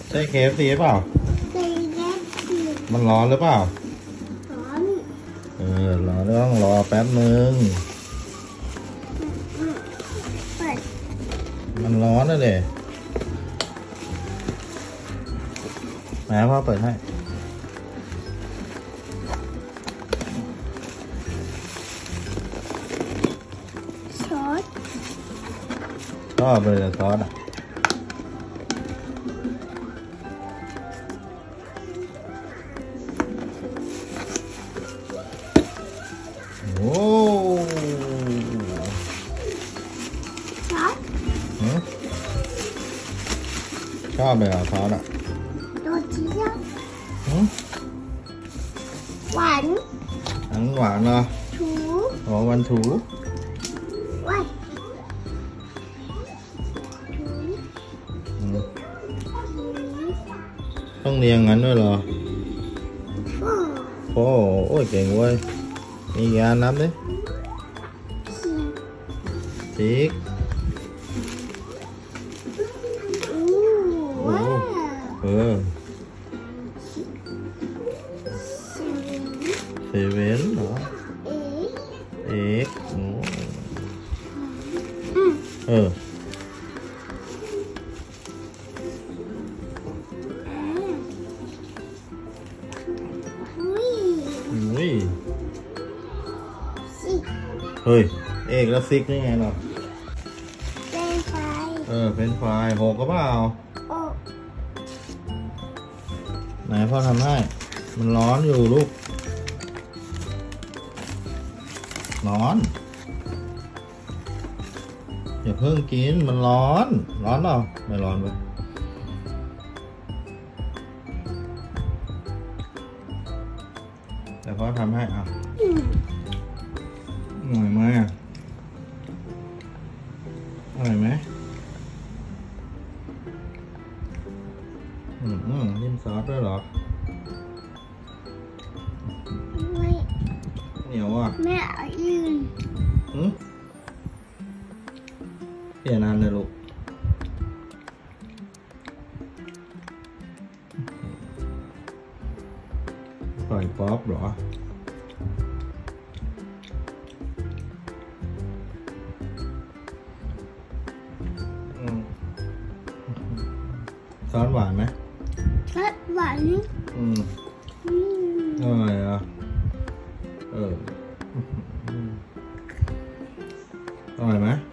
ใช่KFCเปล่ามันร้อนหรือเปล่าร้อนร้อนต้องรอแป๊บนึงมันร้อนนะเด็กแม่พ่อเปิดให้ซอสชอบเลยซอสอ่ะโอ้ซอสชอบเลยซอสอ่ะโดนจีน่าหวานหวานเหรอถูอ๋อวันถูว้ายต้องเรียงงั้นด้วยเหรอโอ้ยเก่งเว้ยมีงานนับดิสิกเซเว่นเหรอเอ็กเฮ้ยเอกแล้วซิกนี่ไงเนาะเป็นไฟเป็นไฟหกก็เปล่าไหนพ่อทำให้มันร้อนอยู่ลูกร้อนอย่าเพิ่งกินมันร้อนเปล่าไม่ร้อนไปแต่พ่อทำให้อ่ะอร่อยไหมอ่ะอร่อยไหมจิ้มซอสด้วยเหรอไม่เหนียวอ่ะแม่ยืนเปลี่ยนอันเลยลูกปล่อยป๊อปเหรอซอสหวานไหมซอสหวานอร่อยอ่ะอร่อยไหม